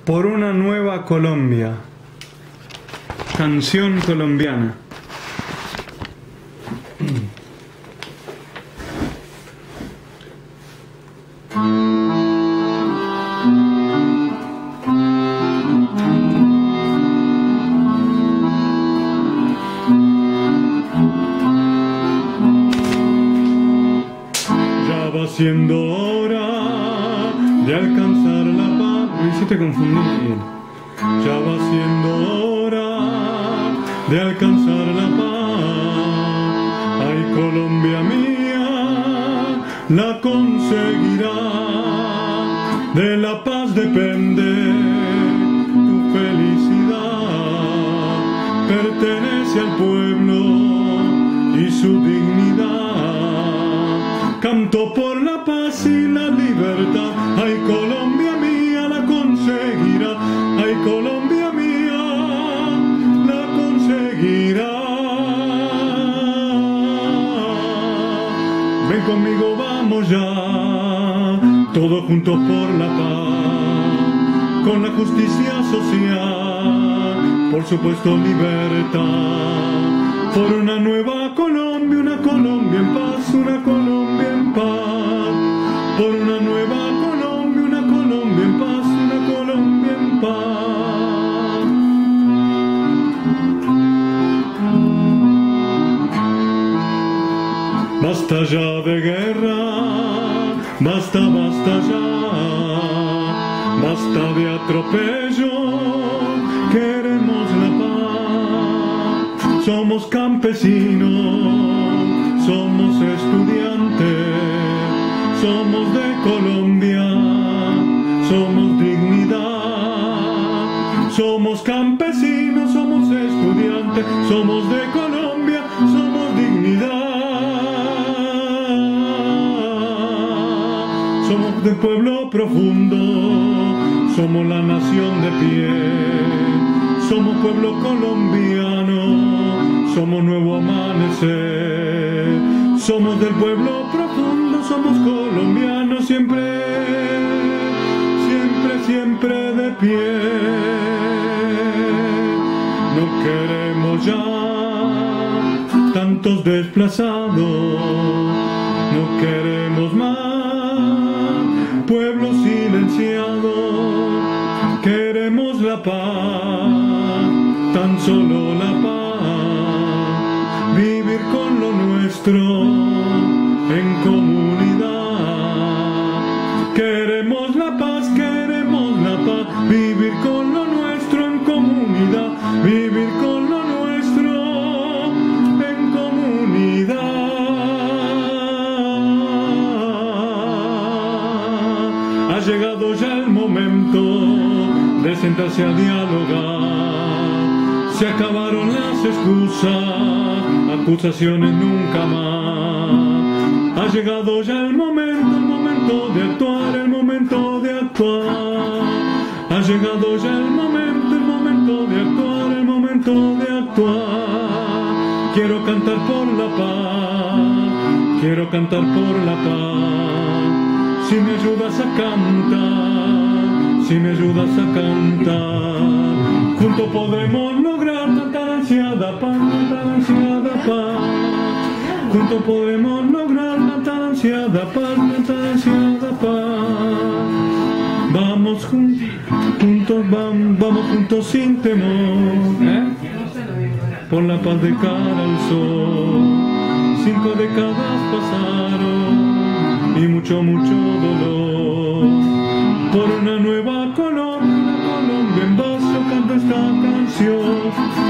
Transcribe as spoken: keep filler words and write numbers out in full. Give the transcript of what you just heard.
Por una nueva Colombia. Canción colombiana. Ya va siendo hora de alcanzar la paz. Me hiciste confundir. Ya va siendo hora de alcanzar la paz. Ay, Colombia mía, la conseguirá. De la paz depende tu felicidad. Pertenece al pueblo y su dignidad. Canto por la paz y la libertad. Ay, Colombia mía, la conseguirá. Ay, Colombia mía, la conseguirá. Ven conmigo, vamos ya, todos juntos por la paz, con la justicia social, por supuesto libertad, por una nueva Colombia, una Colombia en paz, una Colombia en paz, por una nueva Colombia, una Colombia en paz, una Colombia en paz. Basta ya de guerra, basta, basta ya, basta de atropello, queremos la paz. Somos campesinos, somos estudiantes, somos de Colombia, somos dignidad. Somos campesinos, somos estudiantes, somos de Colombia, somos dignidad. Somos del pueblo profundo, somos la nación de pie, somos pueblo colombiano, somos nuevo amanecer. Somos del pueblo profundo, somos colombianos, siempre, siempre, siempre de pie. No queremos ya tantos desplazados, no queremos más pueblo silenciado, queremos la paz, tan solo la paz, vivir con lo nuestro en comunidad. Queremos la paz, queremos la paz, vivir con lo nuestro en comunidad, vivir con lo nuestro en comunidad. Ha llegado ya el momento de sentarse a dialogar. Se acabaron las excusas, acusaciones nunca más. Ha llegado ya el momento, el momento de actuar, el momento de actuar. Ha llegado ya el momento, el momento de actuar, el momento de actuar. Quiero cantar por la paz, quiero cantar por la paz. Si me ayudas a cantar, si me ayudas a cantar, juntos podremos lograr tanta ansiada paz, tanta ansiada paz. Juntos podremos lograr tanta ansiada paz, tanta ansiada paz. Vamos juntos, juntos vamos, vamos juntos sin temor, ¿eh? Por la paz de cara al sol. Cinco décadas pasaron y mucho, mucho dolor. Por una nueva Colombia, una Colombia en paz, yo canto esta canción.